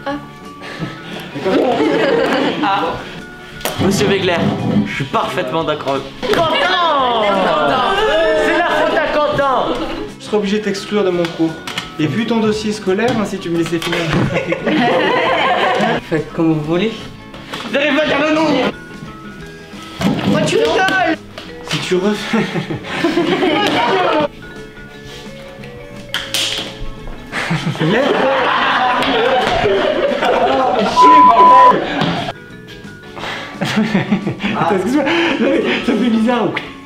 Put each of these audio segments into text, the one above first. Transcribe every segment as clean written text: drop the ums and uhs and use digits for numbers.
Ah. Ah. Monsieur Wegler, je suis parfaitement d'accord. Quentin! C'est la faute à Quentin! Je serai obligé de t'exclure de mon cours. Et vu ton dossier scolaire, hein, si tu me laissais finir. Faites comme vous voulez. J'arrive pas à dire le nom! Moi tu rigoles! Si tu refais. Attends, excuse-moi, ça fait bizarre.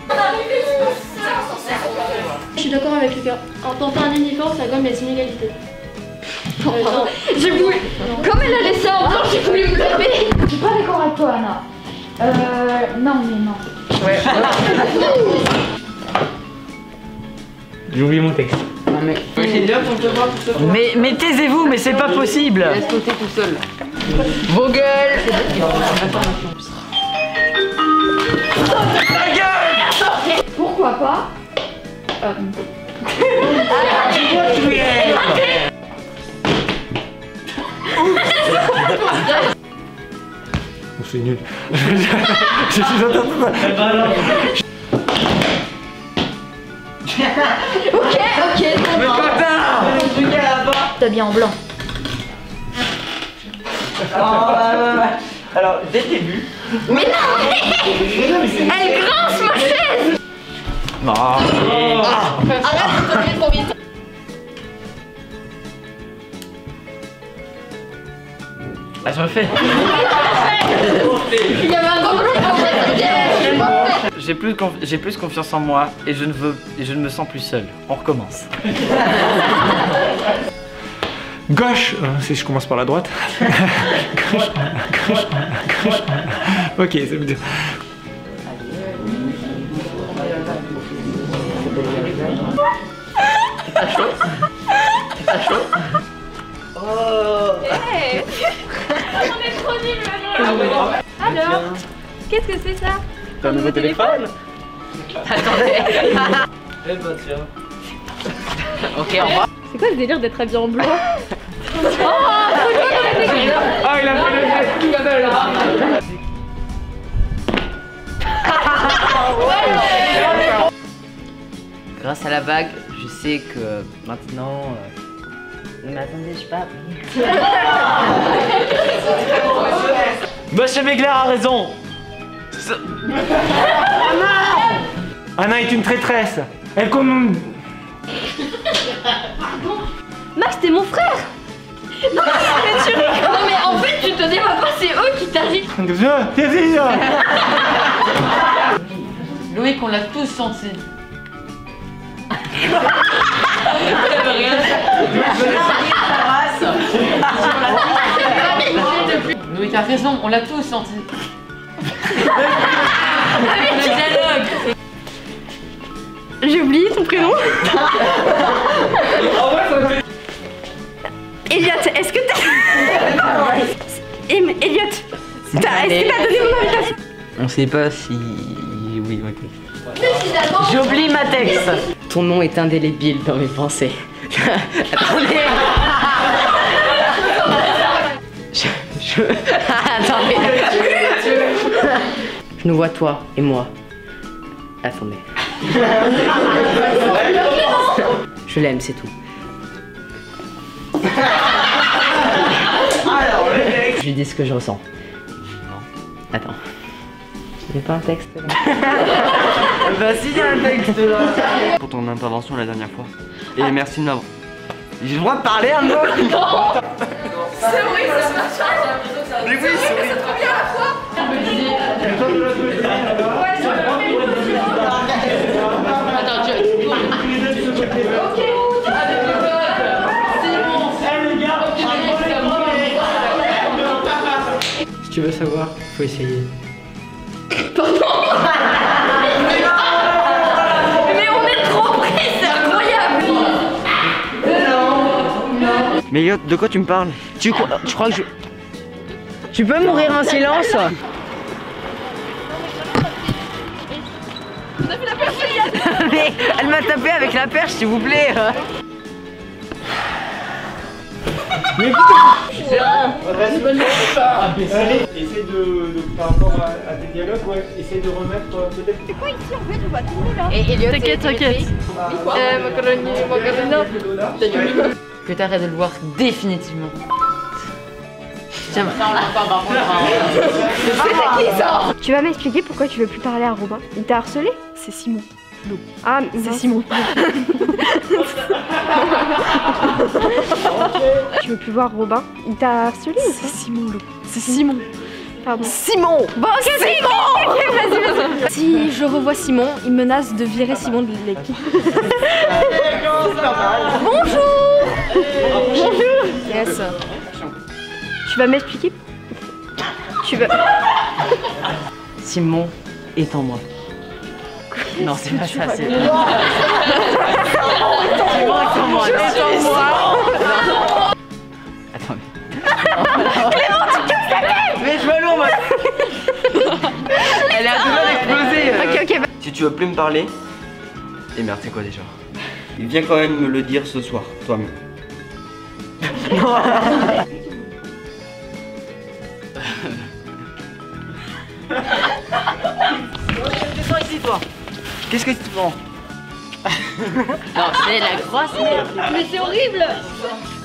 Je suis d'accord avec Lucas. En portant un uniforme, ça gomme les inégalités. J'ai voulu. Comme elle a laissé en blanc, j'ai voulu me taper. Je suis pas d'accord avec toi, Anna. Non, mais non. Ouais. J'ai oublié mon texte. Non mais. Mais taisez-vous, mais c'est pas possible! Laisse sauter tout seul. Vos gueules! Ta gueule! Pourquoi pas C'est nul. Je suis en train de... Ok. Mais Quentin! T'habilles en blanc. Alors, dès le début. Mais non, elle grince ma chaise. Non. Arrête de tomber trop vite. Ah, je refais. Il y avait un gros J'ai plus confiance en moi et je ne me sens plus seul. On recommence. Gauche, si je commence par la droite. Gauche. Ok, ça veut dire. T'as chaud? T'as chaud? Oh! Hey. On est trop nuls maintenant. Alors, qu'est-ce que c'est ça? T'as un nouveau téléphone? Attendez. Eh ben tiens. Ok, au revoir. C'est quoi ce délire d'être habillé en blanc? Ah, il a fait le geste tout à l'heure. Grâce à la bague, je sais que maintenant. Mais attendez, je parle. Monsieur Wegler a raison. Anna est une traîtresse. Elle commande. Max, t'es mon frère. Non mais en fait, tu te dis pas, c'est eux qui t'agitent. Loïc, on l'a tous senti. Loïc a raison, on l'a tous senti. Le dialogue. J'ai oublié ton prénom. Elliot, est-ce que t'as... Elliot, est-ce que t'as donné mon invitation? On sait pas si... Oui, ok. J'oublie ma texte. Ton nom est indélébile dans mes pensées. Attendez. Attendez. Je nous vois toi et moi. Attendez. Je l'aime, c'est tout. Je lui dis ce que je ressens. Non. Attends. Il n'y a pas un texte là. Bah si, il y a un texte là. Pour ton intervention la dernière fois. Et merci de m'avoir. J'ai le droit de parler un mot. C'est vrai, ça marche. Mais oui, c'est vrai. C'est trop bien à la fois. Attends, ok. Si tu veux savoir, faut essayer. Mais on est trop pris, c'est incroyable. Mais Elliot, de quoi tu me parles? Tu crois que je... Tu peux mourir en silence? On a fait la perche. Mais elle m'a tapé avec la perche, s'il vous plaît. Mais putain! Allez, essaye par rapport à tes dialogues, ouais, essaye de remettre peut-être. C'est quoi ici en fait? On va tourner là. Et Elliot, T'inquiète, t'inquiète. que t'arrêtes de le voir définitivement. Tiens, ça on l'entend par contre. C'est qui ça? Tu vas m'expliquer pourquoi tu veux plus parler à Robin? Il t'a harcelé? C'est Simon. Ah, c'est Simon. Tu veux plus voir Robin? Il t'a harcelé ou C'est Simon, Lou. C'est Simon. Pardon. Simon. Bon, ok, Simon. Vas-y. Si je revois Simon, il menace de virer Simon de l'équipe. Bonjour. Yes. Tu vas m'expliquer? Tu vas... Simon est en moi. Non, c'est pas ça, c'est... Simon est en moi. Attendez. Clément, tu casses ta tête. Mais je vois l'eau, moi. Elle est à deux doigts d'exploser. Ok, bah... Si tu veux plus me parler, et merde, c'est quoi déjà? Viens quand même me le dire ce soir, toi-même. Descends ici, toi. Qu'est-ce que tu prends? Non, c'est la grosse. Mais c'est horrible.